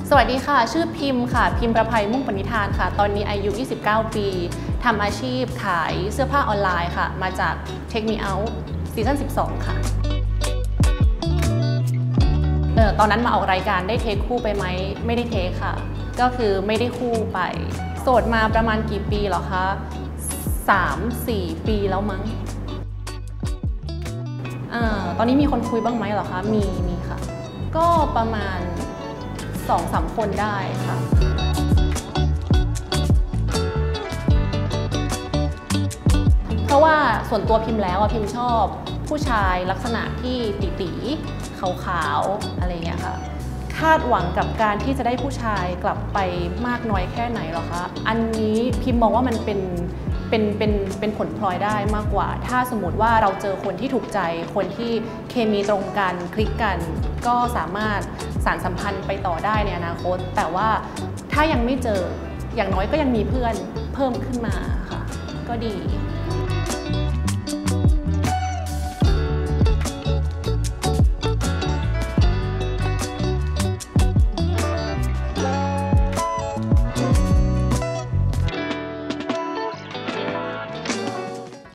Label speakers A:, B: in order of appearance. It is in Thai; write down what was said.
A: สวัสดีค่ะชื่อพิมพ์ค่ะพิมพ์ประภัยมุ่งปณิธานค่ะตอนนี้อายุ29 ปีทำอาชีพขายเสื้อผ้าออนไลน์ค่ะมาจาก Take Me Out ซีซั่น12ค่ะตอนนั้นมาออกรายการได้เทคคู่ไปไหมไม่ได้เทคค่ะก็คือไม่ได้คู่ไปโสดมาประมาณกี่ปีเหรอคะ3-4 ปีแล้วมั้งตอนนี้มีคนคุยบ้างไหมเหรอคะมีค่ะก็ประมาณ2-3 คนได้ค่ะเพราะว่าส่วนตัวพิมพ์แล้วพิมพ์ชอบผู้ชายลักษณะที่ตี๋ขาวๆอะไรเงี้ยค่ะคาดหวังกับการที่จะได้ผู้ชายกลับไปมากน้อยแค่ไหนหรอคะอันนี้พิมพ์มองว่ามันเป็นผลพลอยได้มากกว่าถ้าสมมติว่าเราเจอคนที่ถูกใจคนที่เคมีตรงกันคลิกกันก็สามารถสานสัมพันธ์ไปต่อได้ในอนาคตแต่ว่าถ้ายังไม่เจออย่างน้อยก็ยังมีเพื่อนเพิ่มขึ้นมาค่ะก็ดี